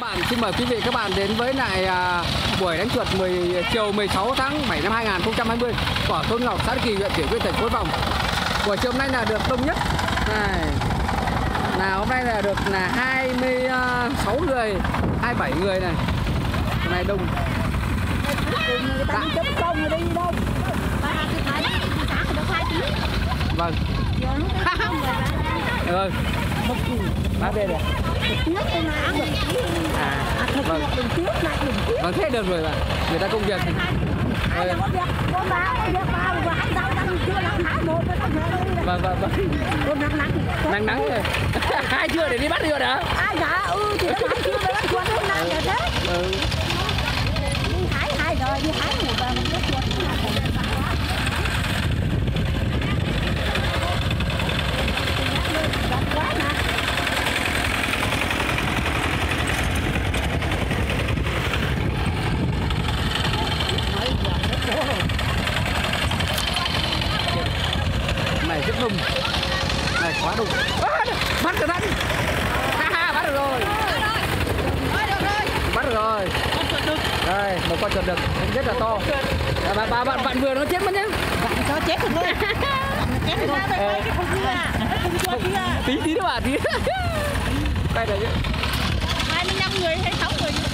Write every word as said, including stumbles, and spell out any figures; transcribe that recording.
bạn, xin mời quý vị các bạn đến với lại à, buổi đánh chuột mười chiều mười sáu tháng bảy năm hai nghìn không trăm hai mươi của thôn Ngọc, xã Kỳ, huyện Thủy Nguyên, thành phố Hải Phòng. Buổi chiều hôm nay là được đông nhất. Này, là hôm nay là được là hai mươi sáu người, hai mươi bảy người này. Hôm nay đông. Đã. Vâng. Vâng. Bác đây này. À, vâng. Vâng, thế được rồi bạn. Người ta công việc. Vâng, vâng, vâng. Nắng nắng rồi. Hai trưa để đi bắt được hả? À dạ, ừ, thì nó hai trưa để bắt chuột hôm nay là thế. Ừ. Đi hái hai rồi, đi hái một và một cái chuột. Này rất đông. Này quá đông. À, bắt được anh. Ha ha, bắt được rồi. Bắt được rồi. Đây, một con chuột đực rất là to. À, bà, bà, bạn, bạn vừa nó chết mất nhá. Bạn cho chết được thôi. Chết được thôi, cái con kia à. Con chuột kia. Tí tí nữa bà tí. Quay đây chứ. hai mươi lăm người hay sáu người.